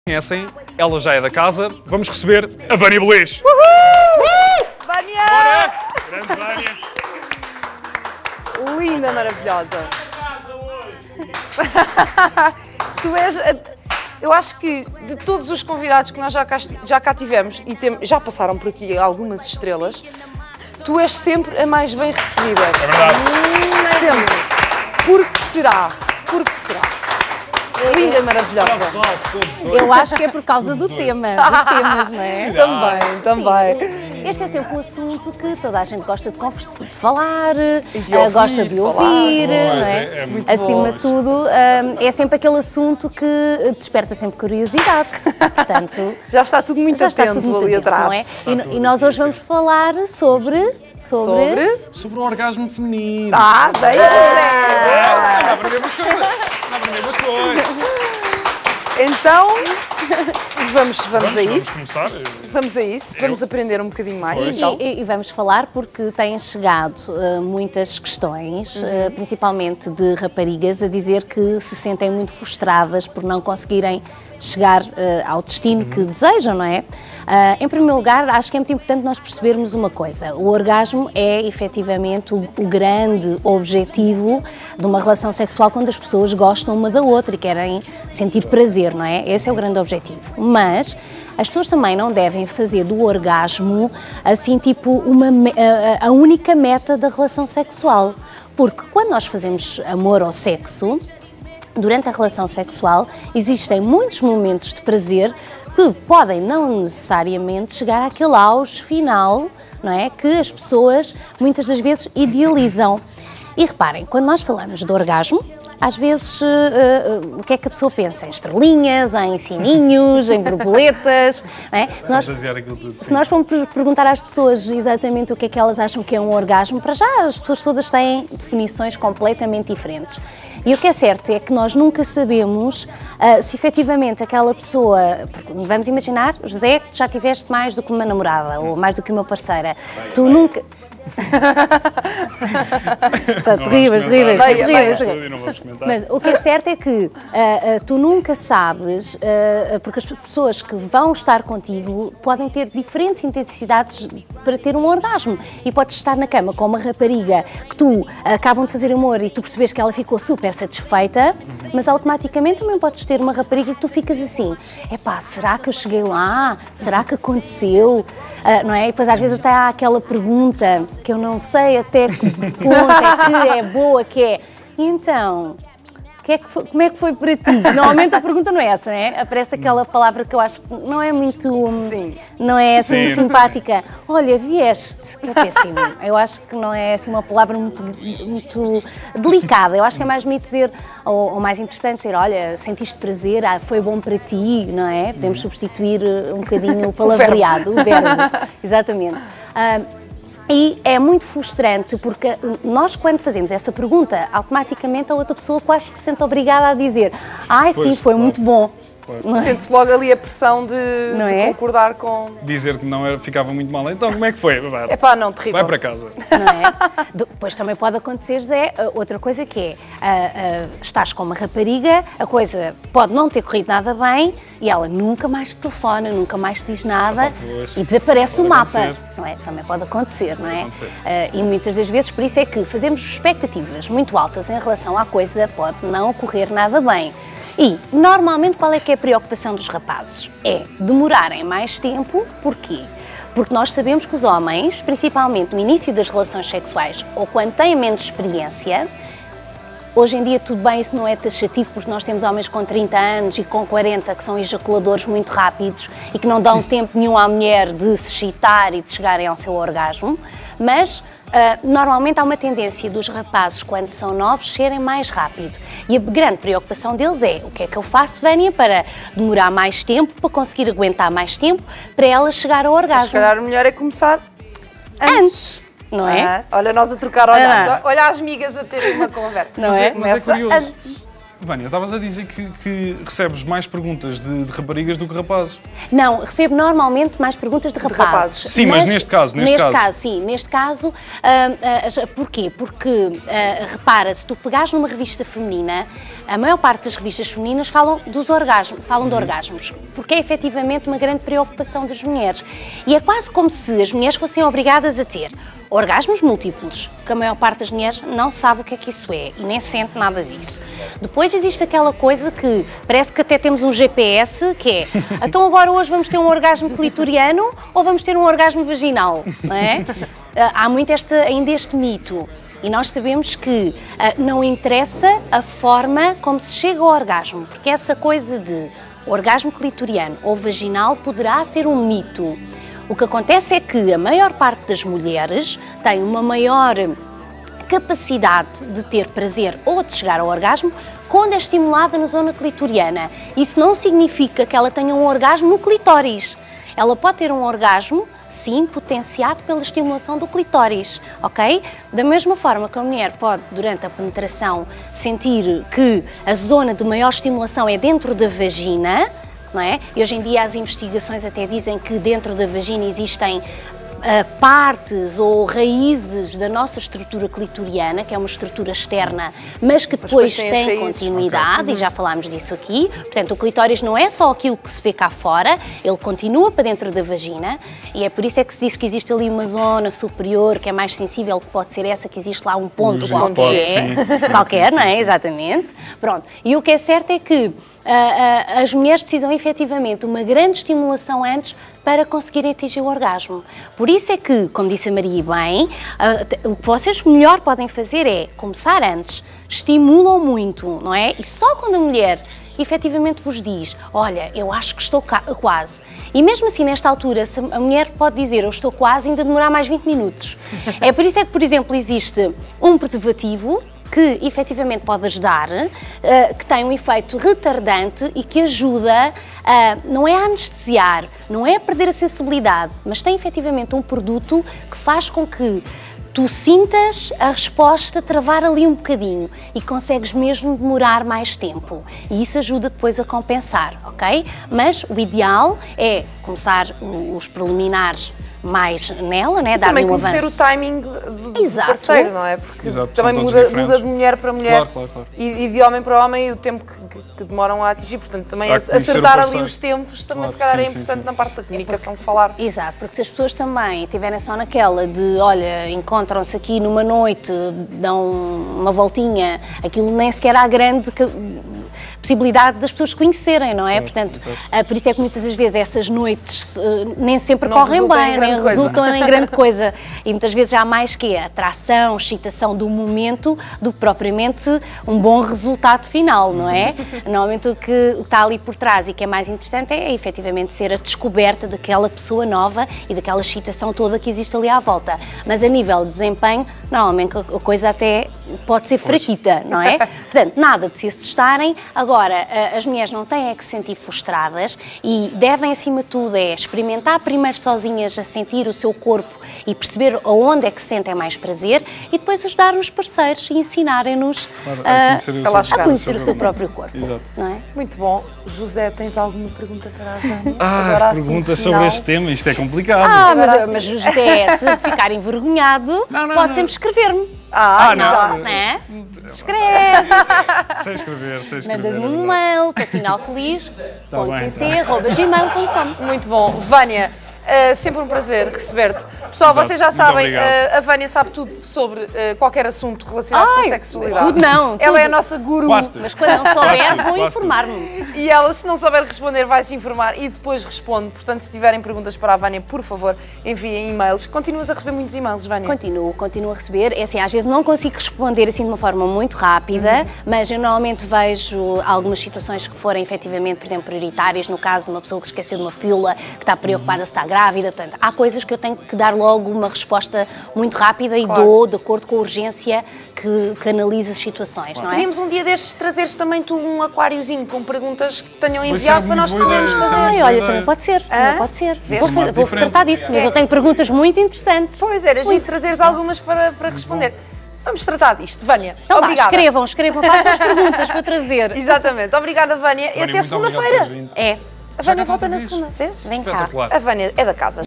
Conhecem, ela já é da casa. Vamos receber a Vânia Belis. Vânia! Bora! Grande Vânia. Linda, maravilhosa. Tu és... Eu acho que de todos os convidados que nós já cá tivemos e já passaram por aqui algumas estrelas, tu és sempre a mais bem recebida. É verdade. Sempre. Por que será? Por que será? Linda, maravilhosa. Eu acho que é por causa do tema, dos temas, não é? Também. Sim. Este é sempre um assunto que toda a gente gosta de conversar, de falar, gosta de falar. ouvir, não Pois, é? é muito Acima bom. de tudo, é sempre aquele assunto que desperta sempre curiosidade. Portanto, Já está tudo muito já está atento tudo muito ali atento, atrás. não é? E nós hoje vamos falar sobre... Sobre o orgasmo feminino. Deixa! Dá para ver umas coisas. Então, vamos a isso. Começar. Vamos a isso. Vamos aprender um bocadinho mais. Pois. Então. E vamos falar porque têm chegado muitas questões, principalmente de raparigas, a dizer que se sentem muito frustradas por não conseguirem chegar ao destino que desejam, não é? Em primeiro lugar, acho que é muito importante nós percebermos uma coisa. O orgasmo é, efetivamente, o grande objetivo de uma relação sexual quando as pessoas gostam uma da outra e querem sentir prazer, não é? Esse é o grande objetivo. Mas as pessoas também não devem fazer do orgasmo, assim, tipo, a única meta da relação sexual. Porque quando nós fazemos amor ou sexo, durante a relação sexual, existem muitos momentos de prazer que podem não necessariamente chegar àquele auge final, não é? Que as pessoas muitas das vezes idealizam. E reparem, quando nós falamos de orgasmo, às vezes o que é que a pessoa pensa? Em estrelinhas, em sininhos, em borboletas, não é? Se nós formos perguntar às pessoas exatamente o que é que elas acham que é um orgasmo, para já as pessoas todas têm definições completamente diferentes. E o que é certo é que nós nunca sabemos se efetivamente aquela pessoa, vamos imaginar, José, já tiveste mais do que uma namorada ou mais do que uma parceira, tu nunca... São terríveis. Mas o que é certo é que tu nunca sabes, porque as pessoas que vão estar contigo podem ter diferentes intensidades para ter um orgasmo. E podes estar na cama com uma rapariga que tu acabam de fazer amor e tu percebes que ela ficou super satisfeita, mas automaticamente também podes ter uma rapariga que tu ficas assim, epá, será que eu cheguei lá? Será que aconteceu? Não é? E depois às vezes até há aquela pergunta que eu não sei até que ponto é que é boa, que é, e então, como é que foi para ti? Normalmente a pergunta não é essa, não é? Aparece aquela palavra que eu acho que não é muito, não é assim muito simpática. Olha, vieste, que é péssimo. Eu acho que não é assim uma palavra muito delicada. Eu acho que é mais bonito dizer, ou mais interessante dizer, olha, sentiste prazer, foi bom para ti, não é? Podemos substituir um bocadinho o palavreado, o verbo. Exatamente. E é muito frustrante porque nós, quando fazemos essa pergunta, automaticamente a outra pessoa quase que se sente obrigada a dizer sim, foi muito bom. Sente-se logo ali a pressão de concordar com... Dizer que não ficava muito mal. Então, como é que foi? Epá, não, terrível. Vai para casa. Não é? Depois também pode acontecer, José, outra coisa que é, estás com uma rapariga, a coisa pode não ter corrido nada bem e ela nunca mais te telefona, nunca mais te diz nada e desaparece o mapa. Não é? Também pode acontecer, não é? E muitas das vezes, por isso é que fazemos expectativas muito altas em relação à coisa, pode não correr nada bem. E, normalmente, qual é que é a preocupação dos rapazes? É demorarem mais tempo, porquê? Porque nós sabemos que os homens, principalmente no início das relações sexuais ou quando têm menos experiência, hoje em dia tudo bem, isso não é taxativo porque nós temos homens com 30 anos e com 40 que são ejaculadores muito rápidos e que não dão tempo nenhum à mulher de se excitar e de chegarem ao seu orgasmo, mas normalmente há uma tendência dos rapazes, quando são novos, serem mais rápido. E a grande preocupação deles é, o que é que eu faço, Vânia, para demorar mais tempo, para conseguir aguentar mais tempo, para ela chegar ao orgasmo? Se calhar o melhor é começar antes. Não é? Olha, nós a trocar olhares, olha as migas a terem uma conversa. Não é? Mas é curioso. Antes. Vânia, estavas a dizer que recebes mais perguntas de raparigas do que rapazes. Não, recebo normalmente mais perguntas de rapazes. Sim, mas neste caso, Neste caso, porquê? Porque, repara, se tu pegares numa revista feminina, a maior parte das revistas femininas falam dos orgasmos, de orgasmos, porque é efetivamente uma grande preocupação das mulheres. E é quase como se as mulheres fossem obrigadas a ter orgasmos múltiplos, que a maior parte das mulheres não sabe o que é que isso é e nem sente nada disso. Depois existe aquela coisa que parece que até temos um GPS, que é, então agora hoje vamos ter um orgasmo clitoriano ou vamos ter um orgasmo vaginal, não é? Há muito ainda este mito. E nós sabemos que não interessa a forma como se chega ao orgasmo, porque essa coisa de orgasmo clitoriano ou vaginal poderá ser um mito. O que acontece é que a maior parte das mulheres tem uma maior capacidade de ter prazer ou de chegar ao orgasmo quando é estimulada na zona clitoriana. Isso não significa que ela tenha um orgasmo no clitóris. Ela pode ter um orgasmo, sim, potenciado pela estimulação do clitóris, ok? Da mesma forma que a mulher pode, durante a penetração, sentir que a zona de maior estimulação é dentro da vagina, não é? E hoje em dia as investigações até dizem que dentro da vagina existem partes ou raízes da nossa estrutura clitoriana, que é uma estrutura externa, mas que depois tem continuidade, e já falámos disso aqui. Portanto, o clitóris não é só aquilo que se vê cá fora, ele continua para dentro da vagina, e é por isso é que se diz que existe ali uma zona superior que é mais sensível, que pode ser essa, que existe lá um ponto qualquer, não é? Exatamente. Pronto. E o que é certo é que as mulheres precisam efetivamente de uma grande estimulação antes para conseguirem atingir o orgasmo. Por isso é que, como disse a Maria bem, o que vocês melhor podem fazer é começar antes, estimulam muito, não é? E só quando a mulher efetivamente vos diz, olha, eu acho que estou quase. E mesmo assim, nesta altura, se a mulher pode dizer, eu estou quase, ainda demorar mais 20 minutos. É por isso é que, por exemplo, existe um preservativo que efetivamente pode ajudar, que tem um efeito retardante e que ajuda, não é a anestesiar, não é a perder a sensibilidade, mas tem efetivamente um produto que faz com que tu sintas a resposta travar ali um bocadinho e consegues mesmo demorar mais tempo. E isso ajuda depois a compensar, ok? Mas o ideal é começar os preliminares mais nela, né? Dar-lhe um avanço. Também conhecer o timing do parceiro, não é? Porque também muda de mulher para mulher e de homem para homem o tempo que demoram a atingir. Portanto, também acertar ali os tempos também se calhar é importante na parte da comunicação, de falar. Exato, porque se as pessoas também estiverem só naquela de, olha, encontram-se aqui numa noite, dão uma voltinha, aquilo nem sequer há grande possibilidade das pessoas conhecerem, não é? Portanto, por isso é que muitas das vezes essas noites nem sempre correm bem, nem resultam em grande coisa. E muitas vezes há mais que a atração, excitação do momento, do que propriamente um bom resultado final, não é? Normalmente o que está ali por trás e que é mais interessante é efetivamente ser a descoberta daquela pessoa nova e daquela excitação toda que existe ali à volta. Mas a nível de desempenho, normalmente a coisa até pode ser fraquita, não é? Portanto, nada de se assustarem. Agora, as mulheres não têm que se sentir frustradas e devem, acima de tudo, experimentar primeiro sozinhas a sentir o seu corpo e perceber aonde é que sentem mais prazer e depois ajudar os parceiros e ensinarem-nos a conhecer o seu próprio corpo. Exato. Não é? Muito bom. José, tens alguma pergunta para a Vânia? Agora, perguntas sobre este tema, isto é complicado. Mas José, se ficar envergonhado, pode sempre escrever-me. Não. É? Escreve. Sei escrever. Mandas-me um mail, para final feliz, .cc@gmail.com. Muito bom. Vânia, sempre um prazer receber-te. Pessoal, vocês já sabem, a Vânia sabe tudo sobre qualquer assunto relacionado com a sexualidade. Tudo não. Ela é a nossa guru. Mas quando não souber, vou informar-me. E ela, se não souber responder, vai se informar e depois responde. Portanto, se tiverem perguntas para a Vânia, por favor, enviem e-mails. Continuas a receber muitos e-mails, Vânia? Continuo a receber. É assim, às vezes não consigo responder assim de uma forma muito rápida, mas eu normalmente vejo algumas situações que forem efetivamente, por exemplo, prioritárias. No caso de uma pessoa que esqueceu de uma pílula, que está preocupada se está grávida. Portanto, há coisas que eu tenho que dar logo uma resposta muito rápida e dou de acordo com a urgência que analisa as situações, não é? Podíamos um dia destes trazeres também tu um aquáriozinho com perguntas que tenham enviado para nós podermos fazer. Olha, também pode ser. Vou tratar disso, mas eu tenho perguntas muito interessantes. Pois era, gente, trazeres algumas para responder. Vamos tratar disto, Vânia. Então obrigada. Escrevam, façam as perguntas para trazer. Exatamente. Obrigada, Vânia. E até segunda-feira. A Vânia volta na segunda vez. Vem cá. A Vânia é da casa.